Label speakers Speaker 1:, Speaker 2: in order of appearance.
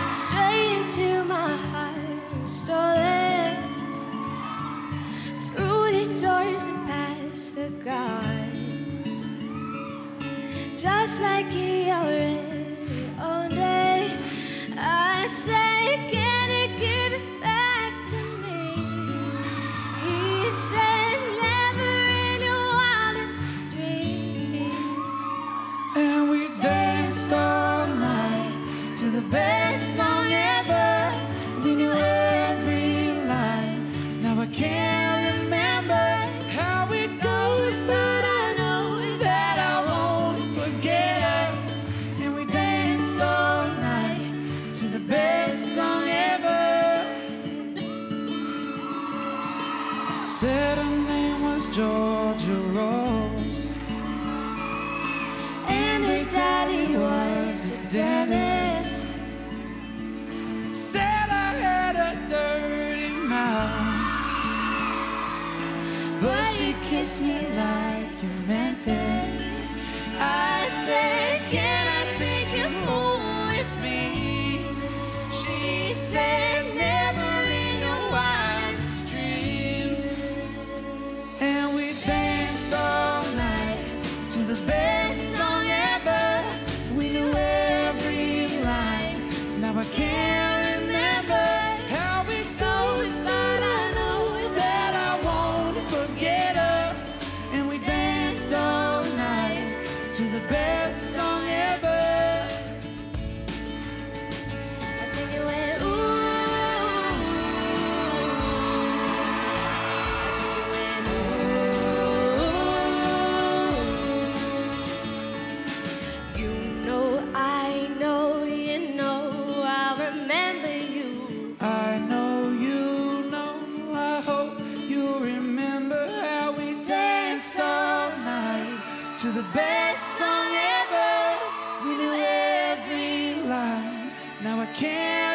Speaker 1: straight into my heart, stolen through the doors and past the guards, just like he already owned it. I say, can you give it back to me? He said, never in your wildest dreams.
Speaker 2: And we danced all night to the best song ever. We knew every line. Now I can't remember how it goes, but I know that I won't forget us. And we danced all night to the best song ever. Said her name was Georgia Rose,
Speaker 1: And her daddy was a dentist.
Speaker 2: said I had a dirty mouth,
Speaker 1: But she kissed me like you meant it. I said, can I take you home with me? She said, never in your wildest dreams.
Speaker 2: and we danced all night to the best song ever. We knew every line. Now I can't remember how it goes, but I know that I won't forget us. And we danced all night to the best song ever.
Speaker 1: I think it went, ooh. I think it went, ooh. You know, you know, I'll remember you.
Speaker 2: I know you know, I hope you remember how we danced all night to the best song ever. We knew every line. Now I can't